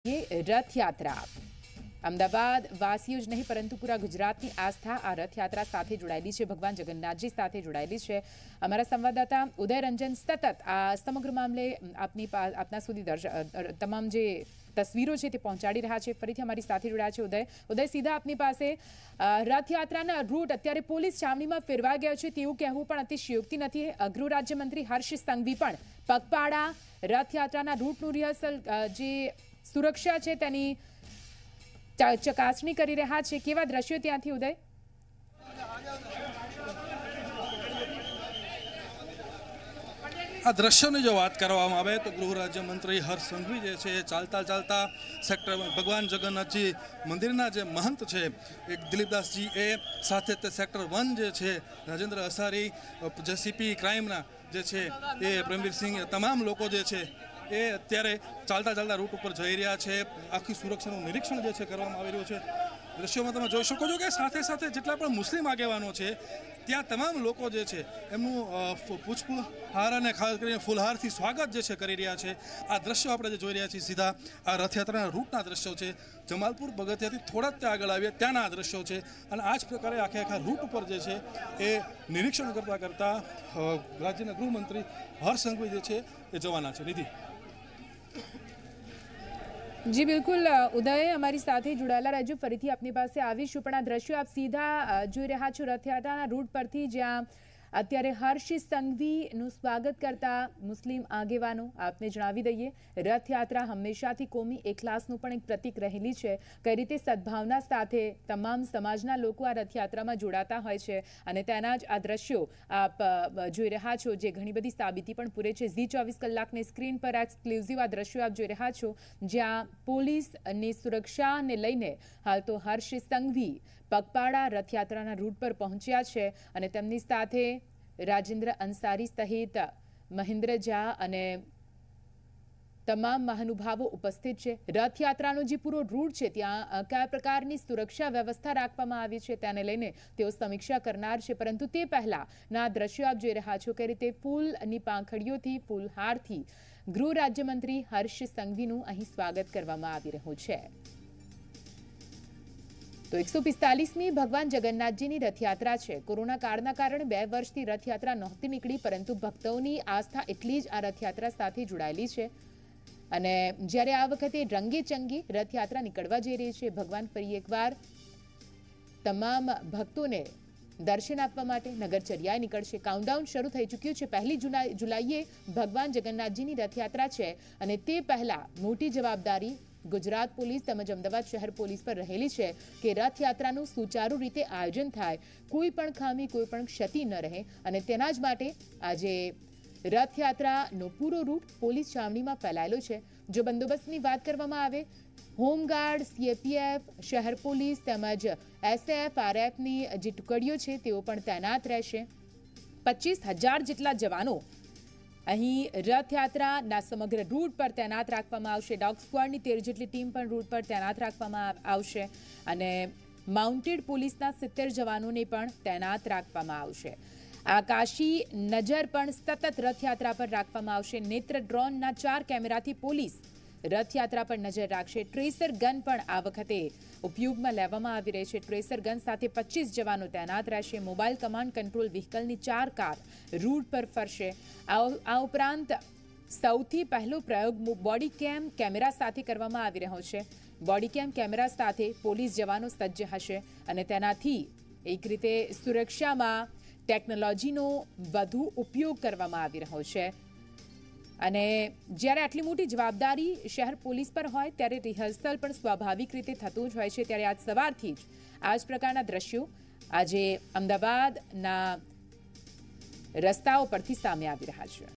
ये रथ यात्रा अमदावाद वासीओ ज नहीं परंतु पूरा गुजरातनी आस्था आ रथयात्रा साथे जोड़ाયેલી છે। भगवान जगन्नाथजी साथे जोड़ाયેલી છે। અમારા સંવાદદાતા ઉદય રંજન સતત આ સમગ્ર મામલે આપના સુધી તમામ જે તસવીરો છે તે પહોંચાડી રહ્યા છે। ફરીથી અમારી સાથે જોડાયા છે ઉદય સીધા આપની પાસે રથયાત્રાના રૂટ અત્યારે પોલીસ છાવણીમાં ફેરવા ગયો છે તેવું કહેવું પણ અતિશયોક્તિ નથી। ગૃહ રાજ્યમંત્રી હર્ષ સંઘવી પણ પગપાળા રથયાત્રાના રૂટનું રિહર્સલ જે સુરક્ષા છે તેની ચકાસણી કરી રહ્યા છે। કેવા દ્રશ્યો ત્યાંથી ઉદય? આ દ્રશ્યોની જો વાત કરવામાં આવે તો ગૃહ રાજ્યમંત્રી હર્ષ સંઘવી જે છે ચાલતા ચાલતા સેક્ટર ભગવાન જગન્નાથજી મંદિરના જે મહંત છે એક દિલીપદાસજી એ સાથે તે સેક્ટર 1 જે છે રાજેન્દ્ર અસારી જે સીપી ક્રાઇમના જે છે એ પ્રેમવીરસિંહ તમામ લોકો જે છે એ અત્યારે ચાલતા ચાલતા રૂટ ઉપર જઈ રહ્યા છે। આખી સુરક્ષાનું નિરીક્ષણ જે છે કરવામાં આવી રહ્યું છે। દ્રશ્યોમાં તમે જોઈ શકો છો કે સાથે સાથે જેટલા પણ મુસ્લિમ આગેવાનો છે ત્યાં તમામ લોકો જે છે એમનું પુષ્પહાર અને ખાસ કરીને ફૂલહારથી સ્વાગત જે છે કરી રહ્યા છે। આ દ્રશ્યો આપણે જે જોઈ રહ્યા છીએ સીધા આ રથયાત્રાના રૂટના દ્રશ્યો છે। જમાલપુર પગથિયાથી થોડા જ ત્યાં આગળ આવીએ ત્યાંના આ દ્રશ્યો છે અને આ જ પ્રકારે આખા રૂટ ઉપર જે છે એ નિરીક્ષણ કરતાં રાજ્યના ગૃહમંત્રી હર્ષ સંઘવી જે છે એ જવાના છે। નિધિ जी बिल्कुल उदय अमारी साथे जुड़ाયેલા રહેજો। ફરીથી આપની પાસે આવીશું પણ આ દ્રશ્યો આપ सीधा જોઈ રહ્યા છો રથયાત્રાના રૂટ પરથી જ્યાં અત્યારે હર્ષ સંઘવીનું સ્વાગત કરતા મુસ્લિમ આગેવાનો। આપને જણાવી દઈએ રથયાત્રા હંમેશાથી કોમી એકલાસનું પણ એક પ્રતીક રહેલી છે। કઈ રીતે સદભાવના સાથે તમામ સમાજના લોકો આ રથયાત્રામાં જોડાતા હોય છે અને તેના જ આ દ્રશ્યો આપ જોઈ રહ્યા છો જે ઘણી બધી સાબિતી પણ પૂરે છે। ઝી 24 કલાકની સ્ક્રીન પર એક્સક્લુઝિવ આ દ્રશ્યો આપ જોઈ રહ્યા છો જ્યાં પોલીસની સુરક્ષાને લઈને હાલ તો હર્ષ સંઘવી પગપાળા રથયાત્રાના રૂટ પર પહોંચ્યા છે અને તેમની સાથે રાજેન્દ્ર અંસારી સહિત મહેન્દ્ર ઝા અને તમામ મહાનુભાવો ઉપસ્થિત છે। રથયાત્રાનો જે પૂરો રૂટ છે ત્યાં કયા પ્રકારની સુરક્ષા વ્યવસ્થા રાખવામાં આવી છે તેને લઈને તેઓ સમીક્ષા કરનાર છે। પરંતુ તે પહેલાના દ્રશ્યો આપ જોઈ રહ્યા છો કે રીતે ફૂલની પાંખડીઓથી ફૂલહારથી ગૃહ રાજ્યમંત્રી હર્ષ સંઘવીનું અહીં સ્વાગત કરવામાં આવી રહ્યું છે। तो 145मी भगवान जगन्नाथजीनी रथयात्रा है। कोरोना काळना कारणे 2 वर्षथी रथयात्रा नहोती निकળી परंतु भक्तोनी आस्था એટલી જ આ રથયાત્રા સાથે જોડાયેલી છે અને જ્યારે આ વખતે રંગેચંગે રથયાત્રા નીકળવા જઈ રહી છે ભગવાન ફરી એકવાર તમામ ભક્તોને દર્શન આપવા માટે નગરચર્યાએ નીકળશે। કાઉન્ટડાઉન શરૂ થઈ ચૂક્યું છે। 1 જુલાઈએ ભગવાન જગન્નાથજીની રથયાત્રા છે અને તે પહેલા મોટી જવાબદારી गुजरात पुलिस તેમજ અમદાવાદ શહેર પોલીસ પર રહેલી છે કે રથયાત્રાનું સુચારુ રીતે આયોજન થાય, કોઈ પણ ખામી કોઈ પણ ક્ષતિ ન રહે અને તેના જ માટે આજે રથયાત્રાનો પૂરો રૂટ પોલીસ છાવણીમાં ફેલાયેલો છે। જો બંદોબસ્તની વાત કરવામાં આવે હોમગાર્ડ સીએપીએફ શહેર પોલીસ તેમજ એસએફ આરએફની જે ટુકડીઓ છે તેઓ પણ તૈનાત રહેશે। 25,000 જેટલા જવાનો અહીં રથયાત્રાના સમગ્ર રૂટ પર તૈનાત રાખવામાં આવશે। ડોગ સ્ક્વોડની 13 જેટલી ટીમ પણ રૂટ પર તૈનાત રાખવામાં આવશે અને માઉન્ટેડ પોલીસના 70 જવાનોને પણ તૈનાત રાખવામાં આવશે। આકાશી નજર પણ સતત રથયાત્રા પર રાખવામાં આવશે। નેત્ર ડ્રોનના 4 કેમેરાથી પોલીસ રથયાત્રા પર નજર રાખશે। ટ્રેસર ગન પણ આ વખતે ઉપયોગમાં લેવામાં આવી રહી છે। ટ્રેસર ગન સાથે 25 જવાનો તૈનાત રહેશે। મોબાઈલ કમાન્ડ કંટ્રોલ વ્હીકલની 4 કાર રૂટ પર ફરશે। આ ઉપરાંત સૌથી પહેલો પ્રયોગ બોડી કેમ કેમેરા સાથે કરવામાં આવી રહ્યો છે। બોડી કેમ કેમેરા સાથે પોલીસ જવાનો સજ્જ હશે અને તેનાથી એક રીતે સુરક્ષામાં ટેકનોલોજીનો વધુ ઉપયોગ કરવામાં આવી રહ્યો છે અને જ્યારે આટલી મોટી જવાબદારી શહેર પોલીસ પર હોય ત્યારે રિહર્સલ પણ સ્વાભાવિક રીતે થતું જ હોય છે। ત્યારે આજ સવારથી જ આ જ પ્રકારના દ્રશ્યો આજે અમદાવાદના રસ્તાઓ પરથી સામે આવી રહ્યા છે।